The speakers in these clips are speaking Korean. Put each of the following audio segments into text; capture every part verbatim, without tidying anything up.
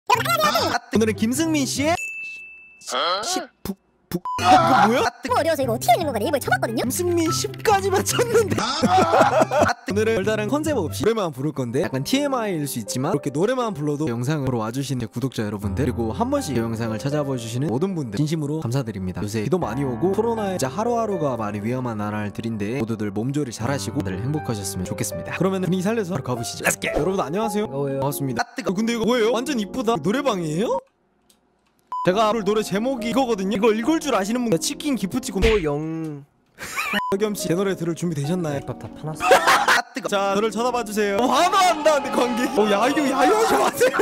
오늘은 김승민 씨의 십북 북 이거 뭐야? 너무 어려워서 이거 어떻게 읽는 건가 네이버에 쳐봤거든요? 김승민 십까지만 쳤는데 오늘은 별다른 컨셉 없이 노래만 부를 건데 약간 티엠아이일 수 있지만 이렇게 노래만 불러도 영상을 보러 와주시는 구독자 여러분들 그리고 한 번씩 이 영상을 찾아봐 주시는 모든 분들 진심으로 감사드립니다. 요새 비도 많이 오고 코로나에 진짜 하루하루가 많이 위험한 나날들인데 모두들 몸조리 잘하시고 다들 행복하셨으면 좋겠습니다. 그러면 분위기 살려서 바로 가보시죠. Let's get. 여러분 안녕하세요. 반가워요. 반갑습니다. 어, 근데 이거 뭐예요? 완전 이쁘다. 노래방이에요? 제가 부를 노래 제목이 이거거든요. 이거 읽을 줄 아시는 분 치킨 기프티콘 호영 여겸씨 제 노래 들을 준비 되셨나요? 밥 다 파놨어. 자 저를 쳐다봐주세요. 어, 하나 한다는데 관계 어 야유 야유하지 마세요.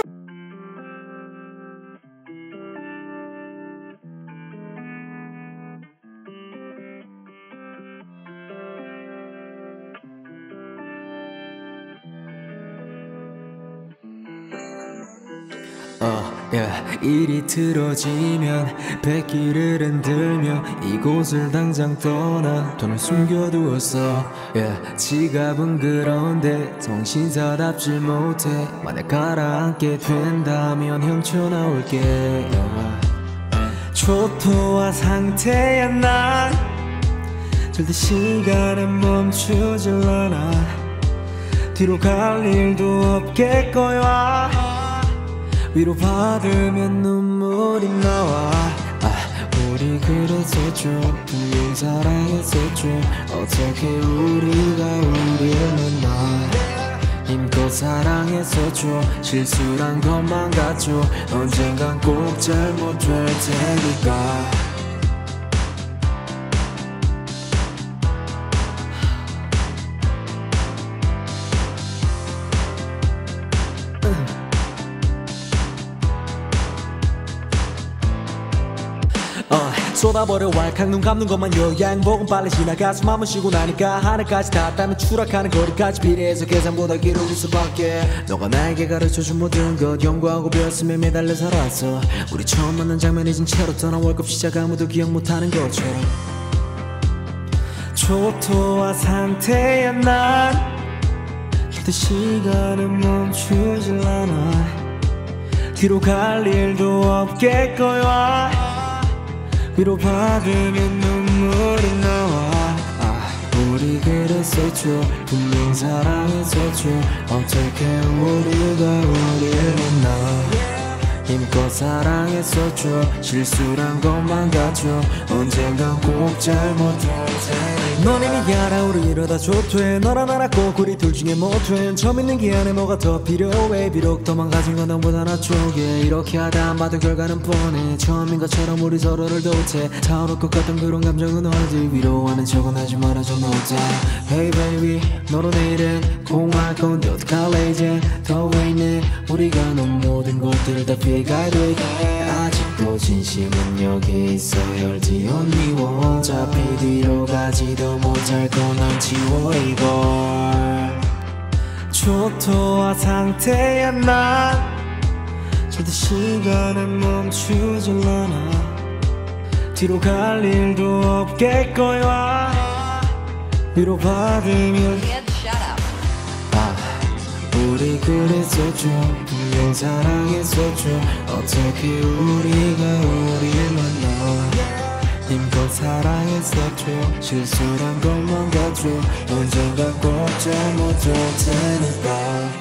어, yeah. 일이 틀어지면 백기를 흔들며 이곳을 당장 떠나 돈을 숨겨두었어. yeah. 지갑은 그런데 정신사납지 못해. 만약 가라앉게 된다면 헤쳐나올게. yeah. 초토화 상태야 난 절대 시간은 멈추질 않아. 뒤로 갈 일도 없겠거야. 위로받으면 눈물이 나와. 아, 우리 그랬었죠. 분명 사랑했었죠. 어떻게 우리가 우리를 만나. 힘껏 사랑했었죠. 실수란 것만 같죠. 언젠간 꼭 잘못될 테니까. 어, 쏟아버려 왈칵 눈 감는 것만 요양복은 빨리 지나가. 숨 한번 쉬고 나니까 하늘까지 닿았다면 추락하는 거리까지 비례해서 계산보다 길어질 수밖에. 너가 나에게 가르쳐준 모든 것 연구하고 배웠음에 매달려 살았어. 우리 처음 만난 장면 잊은 채로 떠난 월급 시작 아무도 기억 못하는 것처럼. 초토화 상태야 난 절대 시간은 멈추질 않아. 뒤로 갈 일도 없겠거야. 위로받으면 눈물이 나와. 아, 우리 그랬었죠. 분명 사랑했었죠. 어떻게 우리가 우리를 만나. 힘껏 사랑했었죠. 실수란 것만 같죠. 언젠간 꼭 잘못될 테니까. 넌 이미 알아 우리 이러다 좋대. 너랑 나랑 꼭 우리 둘 중에 못돼. 처음 있는 게 안에 뭐가 더 필요해. 비록 더만 가진 건 너보다 나쪽에. 이렇게 하다 안 봐도 결과는 뻔해. 처음인 것처럼 우리 서로를 도태. 타오를 것 같던 그런 감정은 어디. 위로하는 척은 하지 말아줘 못해. Hey baby 너로 내일은 공할 건데 어떡할래 이제. 더 왜 있네 우리가 넌 모든 것들을 다 피해가야 돼. 아직도 진심은 여기 있어. 열지 언니와 어차피 뒤로 가지도 못할 건 지워 이걸. 초토화 상태야 난 절대 시간은 멈추질 않아. 뒤로 갈 일도 없겠거야. 위로받으면 아, 우리 그랬었죠. 분명 사랑했었죠. 어떻게 우리가 우리를 만나. 힘껏 사랑했었죠. 실수란 것만 같죠. 언젠가 꼭 잘못될 테니까.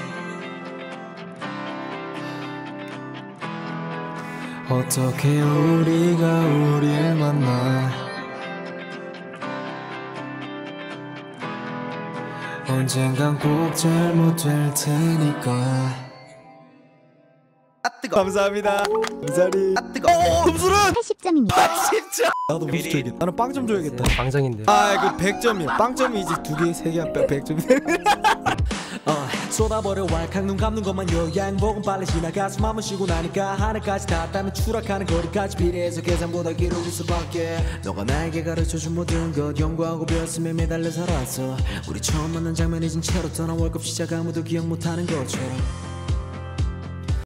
어떻게 우리가 우리를 만나. 언젠간 꼭 잘못될 테니까. 감사합니다. 감사리. 어, 점수는 팔십 점입니다. 팔십 점. 나도 점수 줘야겠다. 나는 빵 점 줘야겠다. 방정인데. 아, 그 백 점이야. 빵 점이 이제 두 개, 세 개, 백 점. 어, 쏟아버려 왈칵 눈 감는 것만 요양복은 빨리 지나가. 숨 한번 쉬고 나니까 하늘까지 닿았다면 추락하는 거리까지 비례해서 계산보다 길어질 수밖에. 너가 나에게 가르쳐준 모든 것 연구하고 배웠음에 매달려 살았어. 우리 처음 만난 장면 잊은 채로 떠난 월급 시작 아무도 기억 못하는 것처럼.